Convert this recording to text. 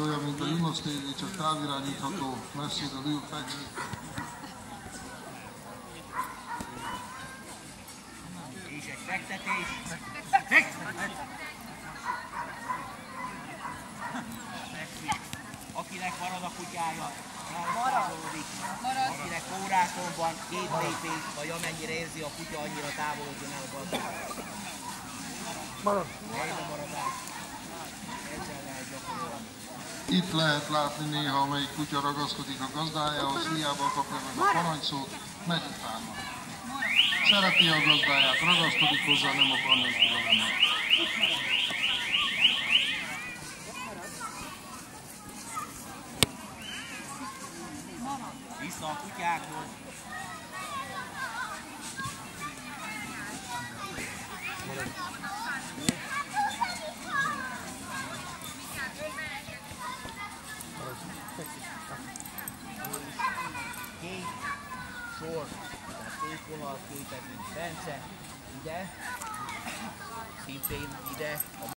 Olyan, mint a Junos TV, csak távirányítható, messziről ül fekvő. És egy fektetés. Akinek marad a kutyája, eltávolódik. Akinek órákon van, 2 lépés, vagy amennyire érzi a kutya, annyira távolodjon el a gazdájától. Marad. Helyben maradás. Ezzel lehet gyakorolni. Itt lehet látni néha, amelyik kutya ragaszkodik a gazdájához, hiába kapja meg a parancsszót, megy utána. Szereti a gazdáját, ragaszkodik hozzá, nem akar nélküle lenni. Vissza a kutyákhoz. Két sor, tehát két vonal képezik. Bence, ide, szintén ide.